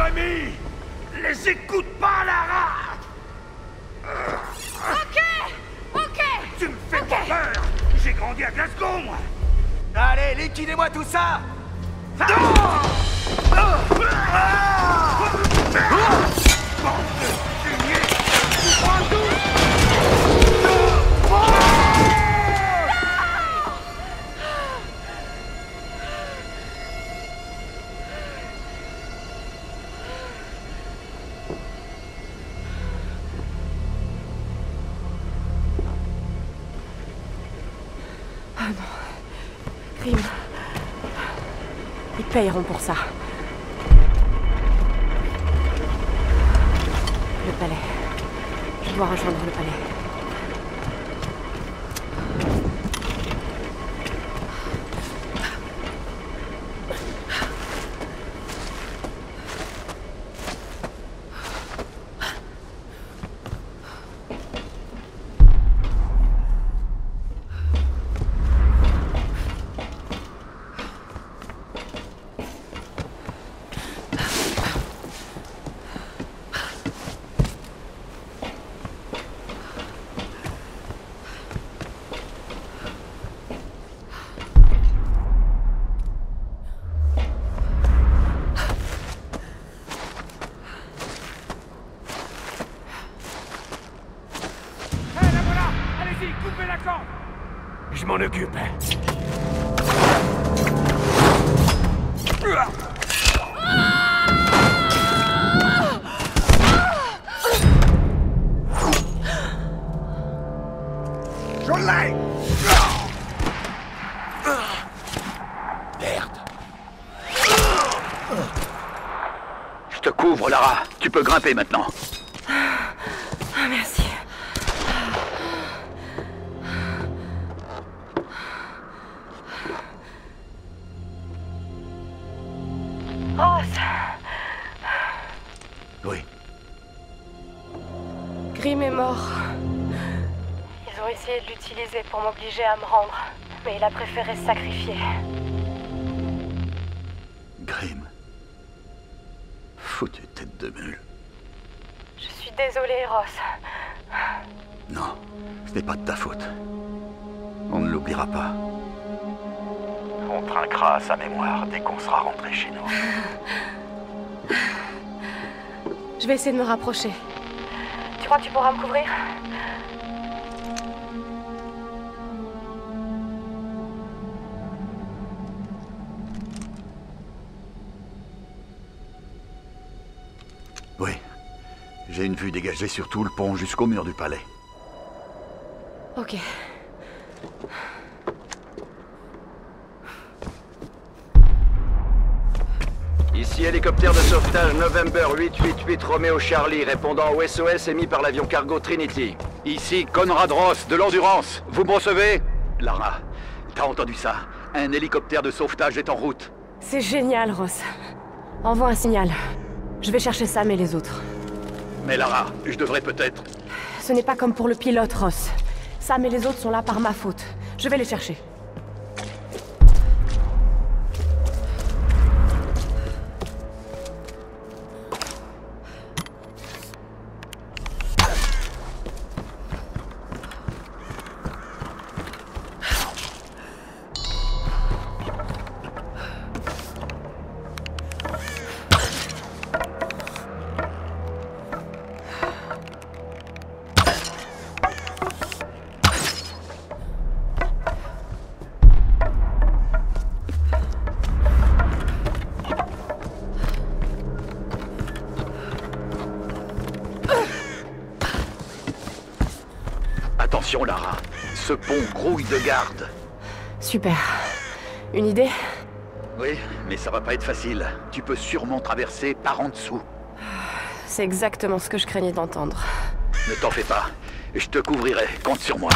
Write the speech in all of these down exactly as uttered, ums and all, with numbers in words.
Grémy! Les écoute pas, Lara! Ok! Ok! Tu me fais Ok. peur! J'ai grandi à Glasgow, moi! Allez, liquidez-moi tout ça! Bande de fumier! Prends tout! Ah non. Crime. Ils payeront pour ça. Le palais. Je dois rejoindre le palais. Coupez la corde! Je m'en occupe. Je l'ai! Merde. Je te couvre, Lara. Tu peux grimper maintenant. Ah, merci. Ross! Oui. Grim est mort. Ils ont essayé de l'utiliser pour m'obliger à me rendre, mais il a préféré se sacrifier. Grim. Foutue tête de mule. Je suis désolée, Ross. Non, ce n'est pas de ta faute. On ne l'oubliera pas. On trinquera à sa mémoire dès qu'on sera rentré chez nous. Je vais essayer de me rapprocher. Tu crois que tu pourras me couvrir? Oui. J'ai une vue dégagée sur tout le pont jusqu'au mur du palais. Ok. Ici hélicoptère de sauvetage November huit huit huit Romeo Charlie répondant au S O S émis par l'avion cargo Trinity. Ici Conrad Ross de l'Endurance. Vous me recevez? Lara, t'as entendu ça? Un hélicoptère de sauvetage est en route. C'est génial, Ross. Envoie un signal. Je vais chercher Sam et les autres. Mais Lara, je devrais peut-être... Ce n'est pas comme pour le pilote, Ross. Sam et les autres sont là par ma faute. Je vais les chercher. Attention, Lara. Ce pont grouille de garde. Super. Une idée? Oui, mais ça va pas être facile. Tu peux sûrement traverser par en dessous. C'est exactement ce que je craignais d'entendre. Ne t'en fais pas. Je te couvrirai. Compte sur moi.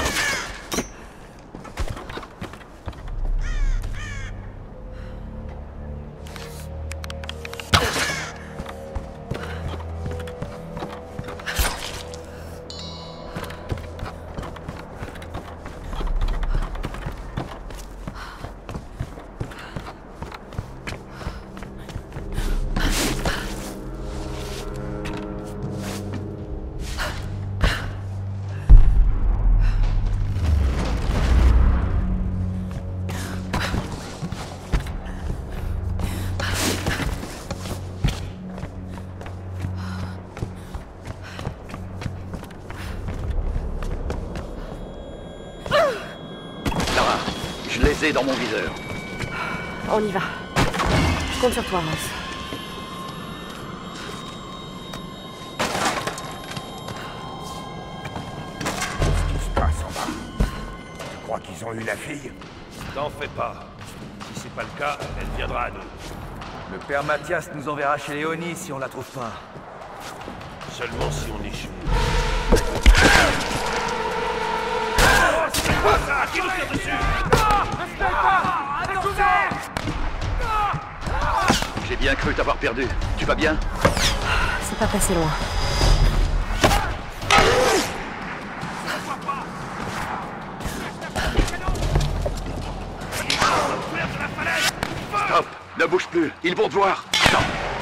Je les ai dans mon viseur. On y va. Je compte sur toi, Ross. Qu'est-ce qui se passe en bas? Tu crois qu'ils ont eu la fille? T'en fais pas. Si c'est pas le cas, elle viendra à nous. Le père Mathias nous enverra chez Léonie si on la trouve pas. Seulement si on échoue. Ah, qui nous tire dessus? J'ai bien cru t'avoir perdu. Tu vas bien? C'est pas passé loin. Stop! Ne bouge plus. Ils vont te voir. Stop!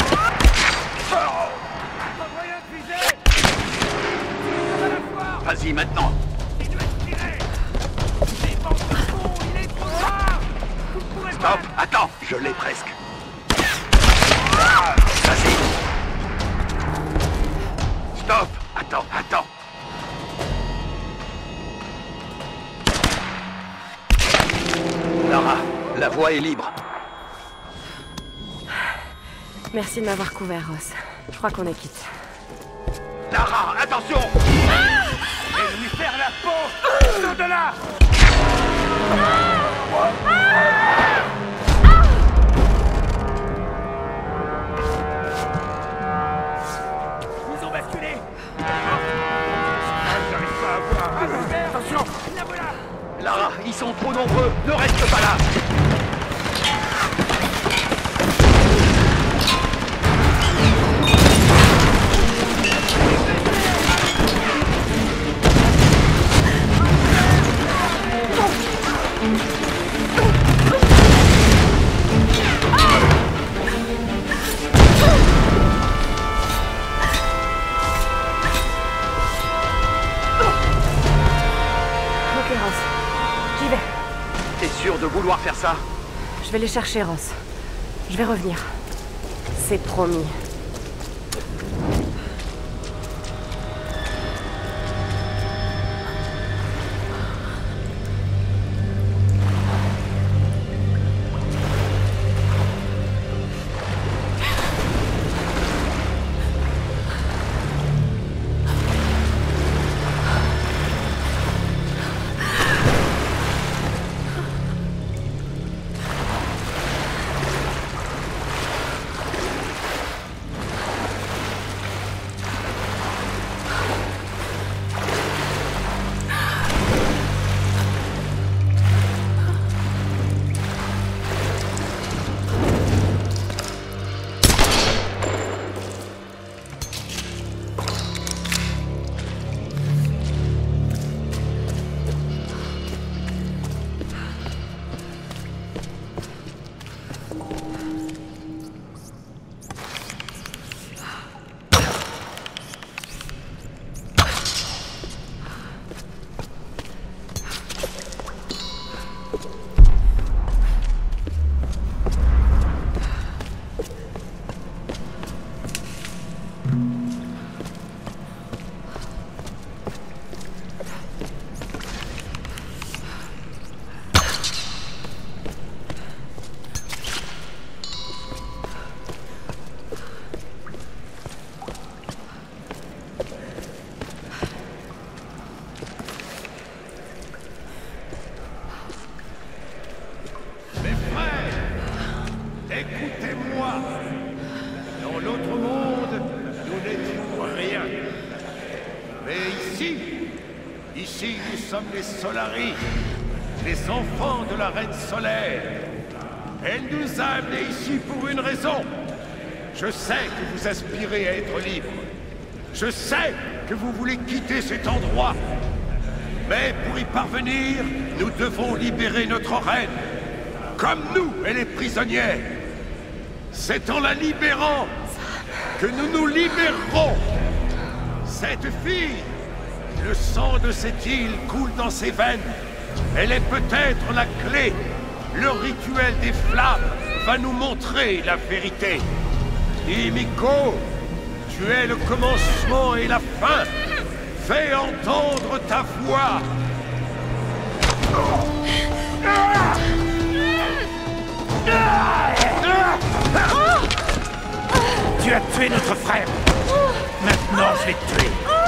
Vas-y, maintenant. Stop! Attends! Je l'ai presque. Vas-y! Stop! Attends, attends! Lara, la voie est libre. Merci de m'avoir couvert, Ross. Je crois qu'on est quitte. Lara, attention! Et lui faire la peau! Sors de là! Ils ont basculé! J'arrive pas à voir! Attention! La voilà! Lara, ils sont trop nombreux! Ne reste pas là! De vouloir faire ça? Je vais les chercher, Ross. Je vais revenir. C'est promis. Écoutez-moi. Dans l'autre monde, nous n'étions rien. Mais ici, ici, nous sommes les Solari, les enfants de la Reine Solaire. Elle nous a amenés ici pour une raison. Je sais que vous aspirez à être libre. Je sais que vous voulez quitter cet endroit. Mais pour y parvenir, nous devons libérer notre reine. Comme nous, elle est prisonnière. C'est en la libérant que nous nous libérerons. Cette fille, le sang de cette île coule dans ses veines. Elle est peut-être la clé. Le rituel des flammes va nous montrer la vérité. Himiko, tu es le commencement et la fin. Fais entendre ta voix. Tu as tué notre frère. Maintenant, je vais te tuer.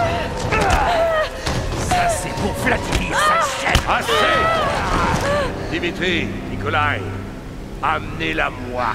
Ça, c'est pour Vladimir, sa chaîne. Assez! Dimitri, Nikolai, amenez-la moi.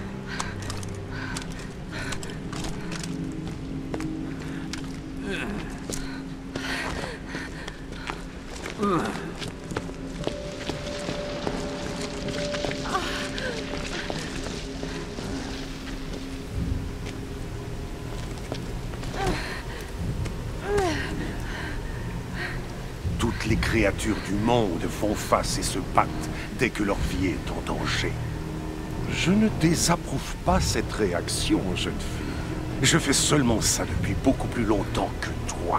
Toutes les créatures du monde font face et se battent dès que leur vie est en danger. Je ne désapprouve pas cette réaction, jeune fille. Je fais seulement ça depuis beaucoup plus longtemps que toi.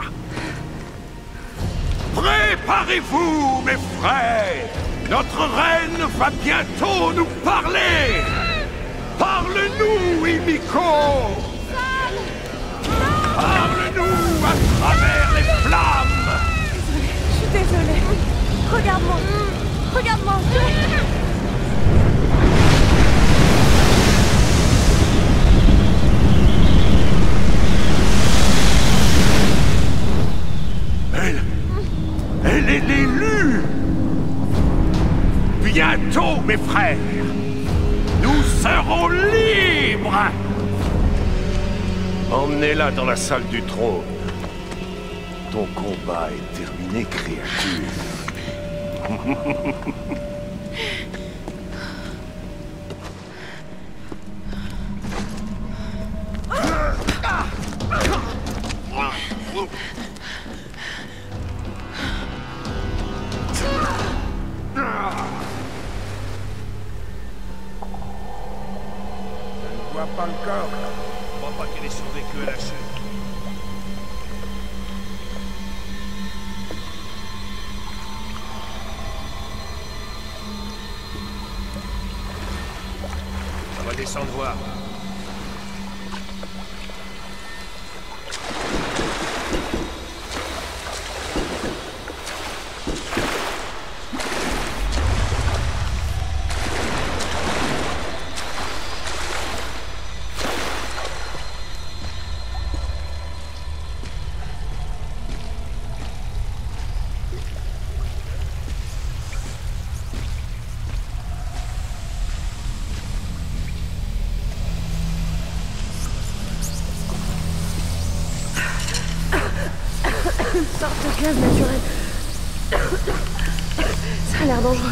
Préparez-vous, mes frères! Notre reine va bientôt nous parler! Parle-nous, Himiko! Parle-nous à travers les flammes! Je suis désolée. Regarde-moi. Regarde-moi. Elle... Elle est l'élue! Bientôt, mes frères, nous serons libres! Emmenez-la dans la salle du trône. Ton combat est terminé, créature. Je ne vois pas le corps. Je crois pas qu'elle ait survécu à la chute. On va descendre voir. Une sorte de gaz naturel. Ça a l'air dangereux.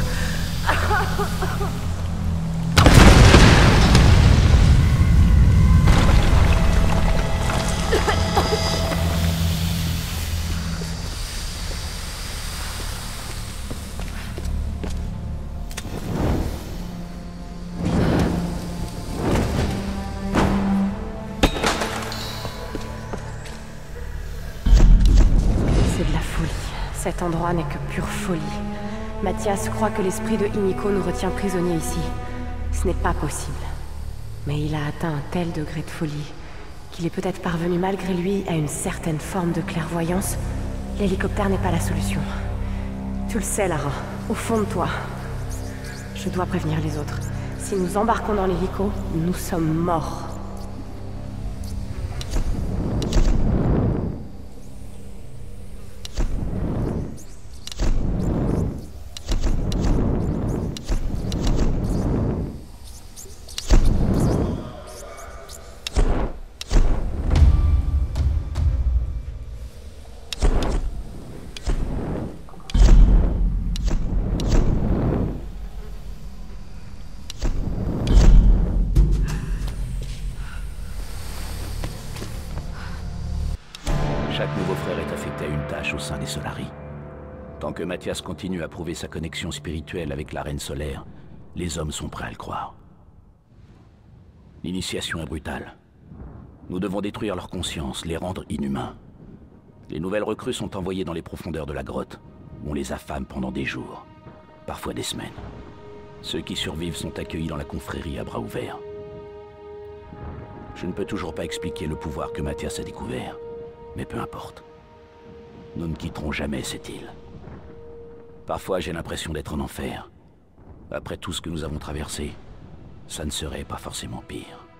C'est de la folie. Cet endroit n'est que pure folie. Mathias croit que l'esprit de Himiko nous retient prisonniers ici. Ce n'est pas possible. Mais il a atteint un tel degré de folie qu'il est peut-être parvenu malgré lui à une certaine forme de clairvoyance. L'hélicoptère n'est pas la solution. Tu le sais, Lara, au fond de toi. Je dois prévenir les autres. Si nous embarquons dans l'hélico, nous sommes morts. Chaque nouveau frère est affecté à une tâche au sein des Solari. Tant que Mathias continue à prouver sa connexion spirituelle avec la Reine Solaire, les hommes sont prêts à le croire. L'initiation est brutale. Nous devons détruire leur conscience, les rendre inhumains. Les nouvelles recrues sont envoyées dans les profondeurs de la grotte, où on les affame pendant des jours, parfois des semaines. Ceux qui survivent sont accueillis dans la confrérie à bras ouverts. Je ne peux toujours pas expliquer le pouvoir que Mathias a découvert. Mais peu importe. Nous ne quitterons jamais cette île. Parfois, j'ai l'impression d'être en enfer. Après tout ce que nous avons traversé, ça ne serait pas forcément pire.